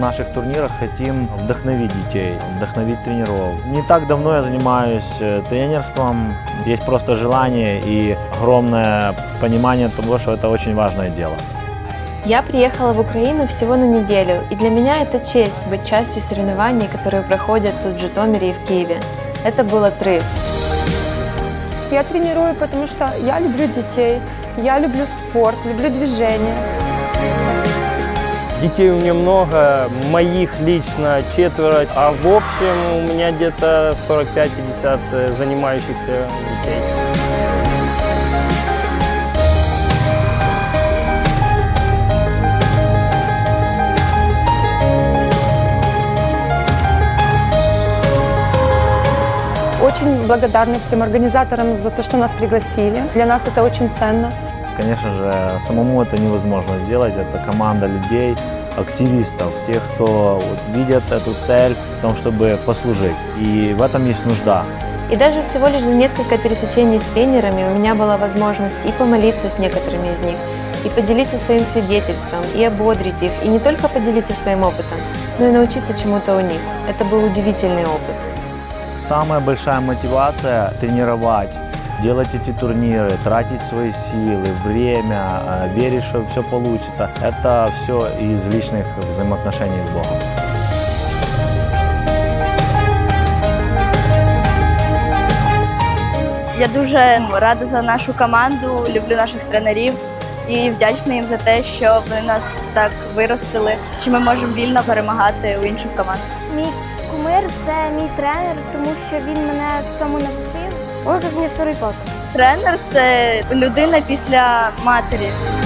наших турнирах хотим вдохновить детей, вдохновить тренеров. Не так давно я занимаюсь тренерством, есть просто желание и огромное понимание того, что это очень важное дело. Я приехала в Украину всего на неделю, и для меня это честь быть частью соревнований, которые проходят тут в Житомире и в Киеве. Это был отрыв. Я тренирую, потому что я люблю детей, я люблю спорт, люблю движение. Детей у меня много, моих лично 4, а в общем у меня где-то 45-50 занимающихся детей. Очень благодарны всем организаторам за то, что нас пригласили. Для нас это очень ценно. Конечно же, самому это невозможно сделать. Это команда людей, активистов, тех, кто видит эту цель в том, чтобы послужить. И в этом есть нужда. И даже всего лишь за несколько пересечений с тренерами у меня была возможность и помолиться с некоторыми из них, и поделиться своим свидетельством, и ободрить их, и не только поделиться своим опытом, но и научиться чему-то у них. Это был удивительный опыт. Самая большая мотивация – тренировать, делать эти турниры, тратить свои силы, время, верить, что все получится. Это все из личных взаимоотношений с Богом. Я дуже рада за нашу команду, люблю наших тренерів і вдячна їм за те, що вони нас так виростили, що ми можемо вільно перемагати у інших командах. Мій кумир – це мій тренер, тому що він мене всьому навчив. Он як мій второй папа. Тренер – це людина після матері.